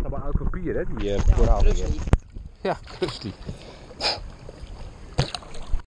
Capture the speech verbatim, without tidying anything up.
allemaal oud papier, hè, die uh, ja, koraalringen. Crusty. Ja, Crusty.